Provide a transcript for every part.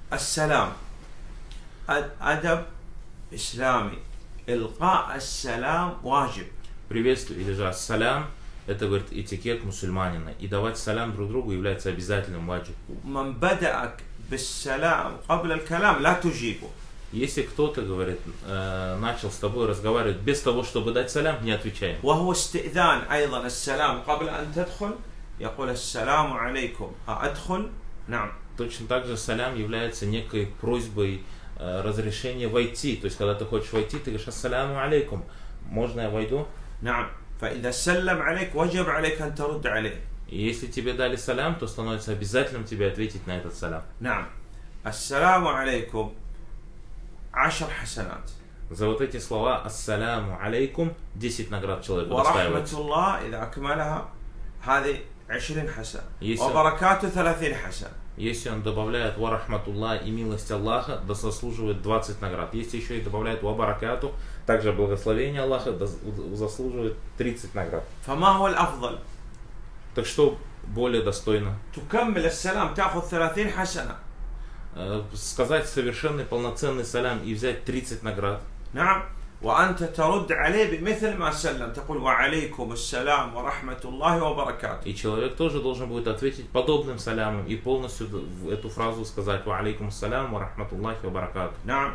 السلام أدب إسلامي، إلقاء السلام واجب. Приветствие или же ассалям — это, говорит, этикет мусульманина. И давать салям друг другу является обязательным ваджиб. من بدأك بالسلام قبل الكلام لا تجيبه. Если кто-то, говорит, начал с тобой разговаривать без того, чтобы дать салям, не отвечай. وهو استئذان أيضا السلام قبل أن تدخل، يقول السلام عليكم أدخل؟ نعم. Точно так же салям является некой просьбой разрешения войти. То есть, когда ты хочешь войти, ты говоришь ассаляму алейкум. Можно я войду? نعم. فإذا سلم عليك وجب عليك أن ترد عليه. И если тебе дали салям, то становится обязательным тебе ответить на этот салям. نعم. السلام عليكم 10 حسنات. За вот эти слова ассаляму алейкум 10 наград человеку ورحمة достаивается. الله إذا أكملها هذه 20 حسنة. Если- وبركاته 30 حسنة. Если он добавляет ва рахматулла и милость Аллаха, да заслуживает 20 наград. Если еще и добавляет ва баракату, также благословение Аллаха, заслуживает 30 наград. فما هو الأفضل؟ Так что более достойно? تكمل السلام تأخذ 30 حسنة. Сказать совершенный полноценный салям и взять 30 наград. نعم. وأنت ترد عليه بمثل ما سلم، تقول وعليكم السلام ورحمة الله وبركاته. И человек тоже должен будет ответить подобным салямом и полностью эту фразу сказать ва алейкум ассалям ва рахматуллахи ва баракату. نعم.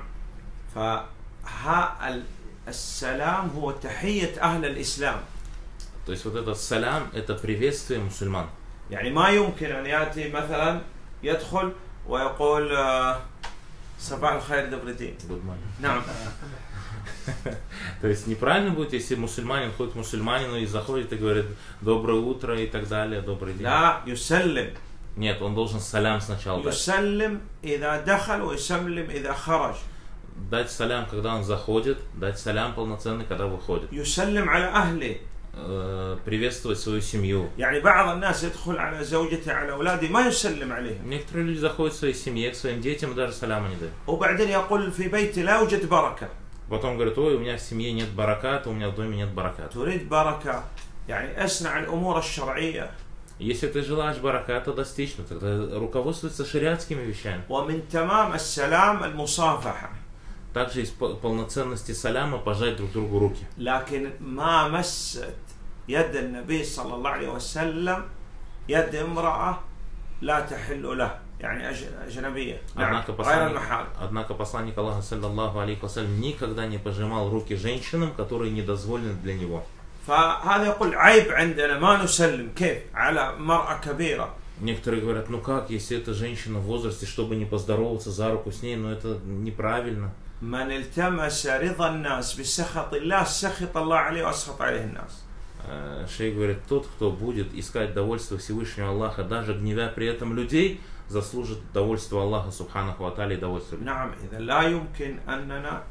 السلام هو تحية أهل الإسلام. То есть вот этот салям — это приветствие мусульман. يعني ما يمكن أن يأتي مثلا يدخل ويقول صباح الخير دبردين. Good morning. نعم. То есть неправильно будет, если мусульманин ходит к мусульманину и заходит и говорит доброе утро и так далее, добрый день. لا يسلم. Нет, он должен салям сначала дать. يسلم إذا دخل ويسلم إذا خرج. Дать салям, когда он заходит, дать салям полноценный, когда выходит. يسلم على أهله. Приветствовать свою семью. يعني بعض الناس يدخل على زوجته على أولاده ما يسلم عليهم. Некоторые люди заходят к своей семье, к своим детям и даже саляма не дают. وبعدين يقول في بيتي لا يوجد بركة. Потом говорят, ой, у меня в семье нет бараката, у меня в доме нет бараката. تريد بركة يعني أصنع الأمور الشرعية. Если ты желаешь бараката достичь, ну тогда руководствуйся шариатскими вещами. ومن تمام السلام المصافحة. Также из полноценности саляма пожать друг другу руки. لكن ما مست يد النبي صلى الله عليه وسلم يد امرأة لا تحل له، يعني أجنبية. نعم. غير المحال. Однако посланник Аллаха, саллаллаху алейхи вассалям, никогда не пожимал руки женщинам, которые недозволены для него. فهذا يقول عيب عندنا ما نسلم كيف على مرأة كبيرة. Некоторые говорят, ну как, если это женщина в возрасте, чтобы не поздороваться за руку с ней, но это неправильно. من التمس رضا الناس بسخط الله سخط الله عليه واسخط عليه الناس. Шейх говорит, тот, кто будет искать довольство Всевышнего Аллаха, даже гневя при этом людей, заслужит довольство Аллаха Субханаху ва Тааля и довольство людей. نعم. إذا لا يمكن أننا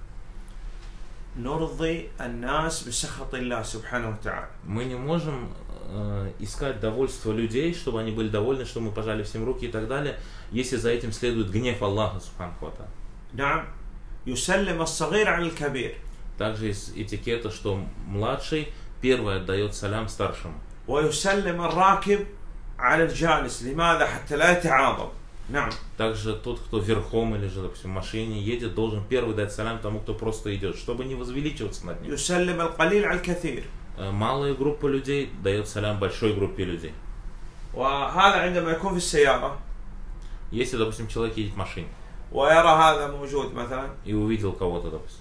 نرضي الناس بسخط الله سبحانه وتعالى. Мы не можем искать довольство людей, чтобы они были довольны, чтобы мы пожали всем руки и так далее, если за этим следует гнев Аллаха Субханаху ва Тааля. نعم. يسلم الصغير على الكبير. Также из этикета, что младший первый отдает салям старшему. ويسلم الراكب على الجالس، لماذا؟ حتى لا يتعاظم. نعم. Также тот, кто верхом или же, допустим, в машине едет, должен первый дать салям тому, кто просто идет, чтобы не возвеличиваться над ним. يسلم القليل على الكثير. Малая группа людей дает салям большой группе людей. وهذا عندما يكون في السيارة. Если, допустим, человек едет в машине ويرى هذا موجود مثلا. и увидел кого-то, допустим,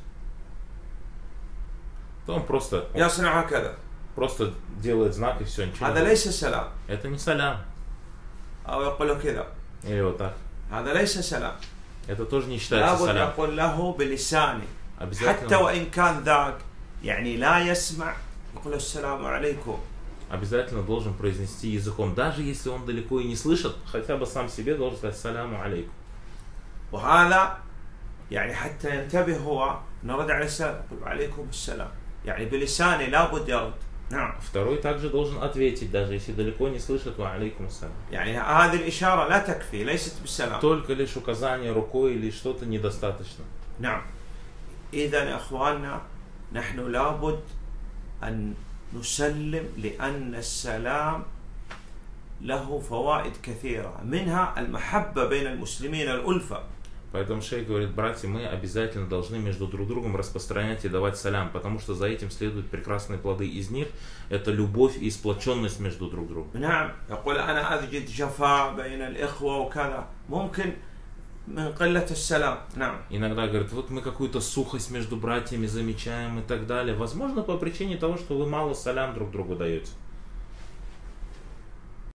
то он просто يصنع هكذا. делает знак и все, ничего не هذا делает. ليس سلام. Это не салям. أو يقول له كذا. Или вот так. هذا ليس سلام. Это тоже не считается لابد салям. يقول له بلسانه. حتى Обязательно, وإن كان ذاك يعني لا يسمع يقول السلام عليكم. обязательно должен произнести языком, даже если он далеко и не слышит, хотя бы сам себе должен сказать саляму алейкум. وهذا يعني حتى ينتبه هو نرد عليه السلام يقول عليكم السلام، يعني بلسانه لابد يرد. نعم. Второй также должен ответить, даже если далеко не слышит ва алейкум ассалям. يعني هذه الإشارة لا تكفي، ليست بالسلام. Только лишь указание рукой или что-то недостаточно. نعم. إذا يا أخواننا نحن لابد أن نسلم، لأن السلام له فوائد كثيرة، منها المحبة بين المسلمين، الألفة. Поэтому шейх говорит: братья, мы обязательно должны между друг другом распространять и давать салям, потому что за этим следуют прекрасные плоды. Из них это любовь и сплоченность между друг другом. Иногда говорит: вот мы какую-то сухость между братьями замечаем и так далее. Возможно, по причине того, что вы мало салям друг другу даете.